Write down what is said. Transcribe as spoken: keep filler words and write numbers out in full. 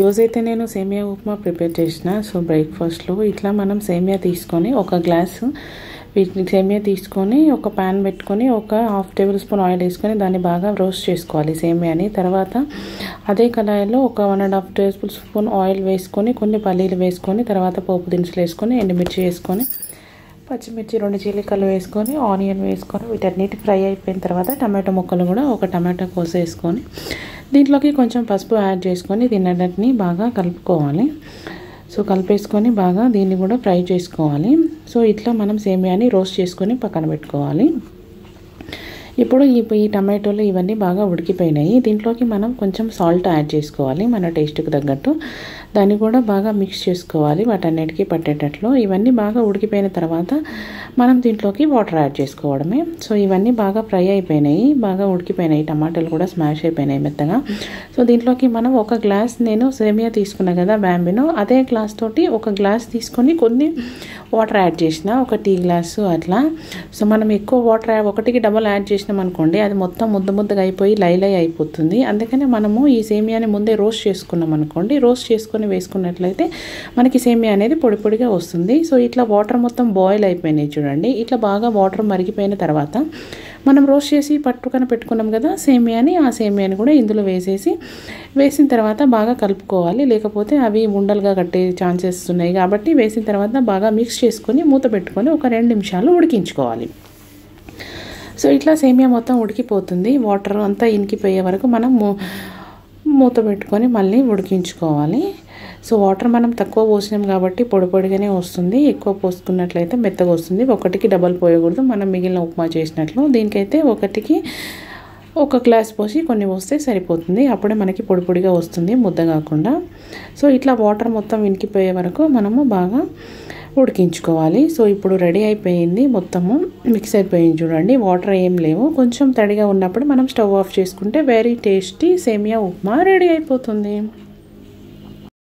రోజైతే నేను సేమియా ఉప్మా ప్రిపేర్ చేసిన. సో బ్రేక్ఫాస్ట్లో ఇట్లా మనం సేమియా తీసుకొని ఒక గ్లాసు వీటిని సేమియా తీసుకొని ఒక ప్యాన్ పెట్టుకొని ఒక హాఫ్ టేబుల్ స్పూన్ ఆయిల్ వేసుకొని దాన్ని బాగా రోస్ట్ చేసుకోవాలి సేమియాని. తర్వాత అదే కడాయిలో ఒక one and half tablespoon oil వేసుకొని కొన్ని పల్లీలు వేసుకొని తర్వాత పోపు దినుసులు వేసుకొని ఎండుమిర్చి వేసుకొని పచ్చిమిర్చి రెండు చీలికలు వేసుకొని ఆనియన్ వేసుకొని వీటన్నిటి ఫ్రై అయిపోయిన తర్వాత టమాటో ముక్కలు కూడా ఒక టమాటో కోసి వేసుకొని దీంట్లోకి కొంచెం పసుపు యాడ్ చేసుకొని దీన్ని బాగా కలుపుకోవాలి. సో కలిపేసుకొని బాగా దీన్ని కూడా ఫ్రై చేసుకోవాలి. సో ఇట్లా మనం సేమియాని రోస్ట్ చేసుకొని పక్కన పెట్టుకోవాలి. ఇప్పుడు ఈ ఈ టమాటోలు ఇవన్నీ బాగా ఉడికిపోయినాయి. దీంట్లోకి మనం కొంచెం సాల్ట్ యాడ్ చేసుకోవాలి మన టేస్ట్కి తగ్గట్టు. దాన్ని కూడా బాగా మిక్స్ చేసుకోవాలి వాటన్నిటికీ పట్టేటట్లు. ఇవన్నీ బాగా ఉడికిపోయిన తర్వాత మనం దీంట్లోకి వాటర్ యాడ్ చేసుకోవడమే. సో ఇవన్నీ బాగా ఫ్రై అయిపోయినాయి, బాగా ఉడికిపోయినాయి, టమాటాలు కూడా స్మాష్ అయిపోయినాయి మెత్తగా. సో దీంట్లోకి మనం ఒక గ్లాస్ నేను సేమియా తీసుకున్నా కదా బ్యాంబినో, అదే గ్లాస్ తోటి ఒక గ్లాస్ తీసుకొని కొన్ని వాటర్ యాడ్ చేసిన, ఒక టీ గ్లాసు అట్లా. సో మనం ఎక్కువ వాటర్ ఒకటికి డబల్ యాడ్ చేసినాం అనుకోండి అది మొత్తం ముద్ద ముద్దగా అయిపోయి లై లై అయిపోతుంది. అందుకని మనము ఈ సేమియాని ముందే రోస్ట్ చేసుకున్నాం అనుకోండి, రోస్ట్ చేసుకొని వేసుకున్నట్లయితే మనకి సేమియా అనేది పొడి పొడిగా వస్తుంది. సో ఇట్లా వాటర్ మొత్తం బాయిల్ అయిపోయినాయి చూడండి. ఇట్లా బాగా వాటర్ మరిగిపోయిన తర్వాత మనం రోస్ట్ చేసి పట్టుకొని పెట్టుకున్నాం కదా సేమియాని, ఆ సేమియాని కూడా ఇందులో వేసేసి వేసిన తర్వాత బాగా కలుపుకోవాలి. లేకపోతే అవి ఉండలుగా కట్టే ఛాన్సెస్ ఉన్నాయి కాబట్టి వేసిన తర్వాత బాగా మిక్స్ చేసుకొని మూత పెట్టుకొని ఒక రెండు నిమిషాలు ఉడికించుకోవాలి. సో ఇట్లా సేమియా మొత్తం ఉడికిపోతుంది, వాటర్ అంతా ఇనికిపోయే వరకు మనం మూత పెట్టుకొని మళ్ళీ ఉడికించుకోవాలి. సో వాటర్ మనం తక్కువ పోసినాం కాబట్టి పొడి పొడిగానే వస్తుంది, ఎక్కువ పోసుకున్నట్లయితే మెత్తగా వస్తుంది. ఒకటికి డబల్ పోయకూడదు మనం మిగిలిన ఉప్మా చేసినట్లు. దీనికైతే ఒకటికి ఒక గ్లాస్ పోసి కొన్ని పోస్తే సరిపోతుంది, అప్పుడే మనకి పొడి పొడిగా వస్తుంది ముద్ద కాకుండా. సో ఇట్లా వాటర్ మొత్తం ఇనికిపోయే వరకు మనము బాగా ఉడికించుకోవాలి. సో ఇప్పుడు రెడీ అయిపోయింది, మొత్తము మిక్స్ అయిపోయింది చూడండి, వాటర్ ఏం లేవు. కొంచెం తడిగా ఉన్నప్పుడు మనం స్టవ్ ఆఫ్ చేసుకుంటే very tasty semiya upma ready అయిపోతుంది.